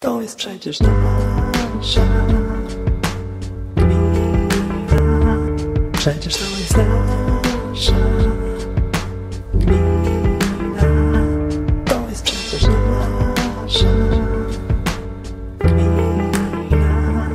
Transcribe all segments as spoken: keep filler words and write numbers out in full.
To jest przecież nasza gmina. Przecież to jest nasza gmina. To jest przecież nasza gmina.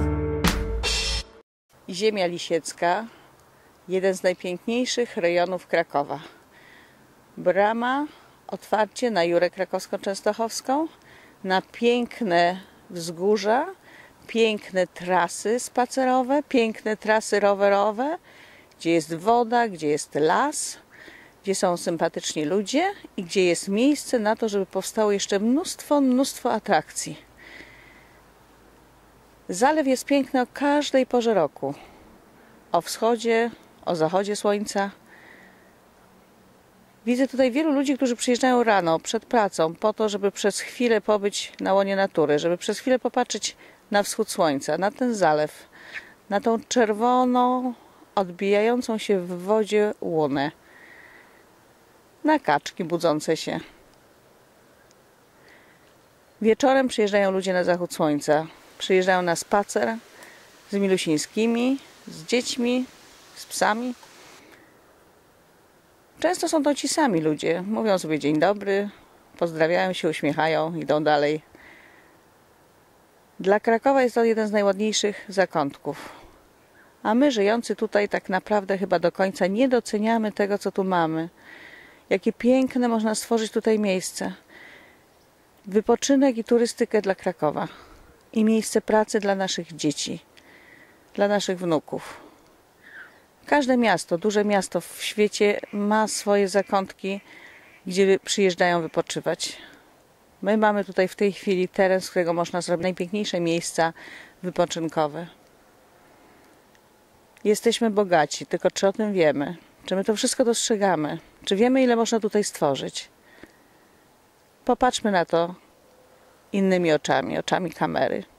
Ziemia Lisiecka, jeden z najpiękniejszych rejonów Krakowa. Brama, otwarcie na Jurę Krakowsko-Częstochowską, na piękne wzgórza, piękne trasy spacerowe, piękne trasy rowerowe, gdzie jest woda, gdzie jest las, gdzie są sympatyczni ludzie i gdzie jest miejsce na to, żeby powstało jeszcze mnóstwo, mnóstwo atrakcji. Zalew jest piękny o każdej porze roku. O wschodzie, o zachodzie słońca. Widzę tutaj wielu ludzi, którzy przyjeżdżają rano, przed pracą, po to, żeby przez chwilę pobyć na łonie natury, żeby przez chwilę popatrzeć na wschód słońca, na ten zalew, na tą czerwoną, odbijającą się w wodzie łunę, na kaczki budzące się. Wieczorem przyjeżdżają ludzie na zachód słońca. Przyjeżdżają na spacer z milusińskimi, z dziećmi, z psami. Często są to ci sami ludzie. Mówią sobie dzień dobry, pozdrawiają się, uśmiechają, idą dalej. Dla Krakowa jest to jeden z najładniejszych zakątków. A my, żyjący tutaj, tak naprawdę chyba do końca nie doceniamy tego, co tu mamy. Jakie piękne można stworzyć tutaj miejsce. Wypoczynek i turystykę dla Krakowa. I miejsce pracy dla naszych dzieci, dla naszych wnuków. Każde miasto, duże miasto w świecie ma swoje zakątki, gdzie przyjeżdżają wypoczywać. My mamy tutaj w tej chwili teren, z którego można zrobić najpiękniejsze miejsca wypoczynkowe. Jesteśmy bogaci, tylko czy o tym wiemy? Czy my to wszystko dostrzegamy? Czy wiemy, ile można tutaj stworzyć? Popatrzmy na to innymi oczami, oczami kamery.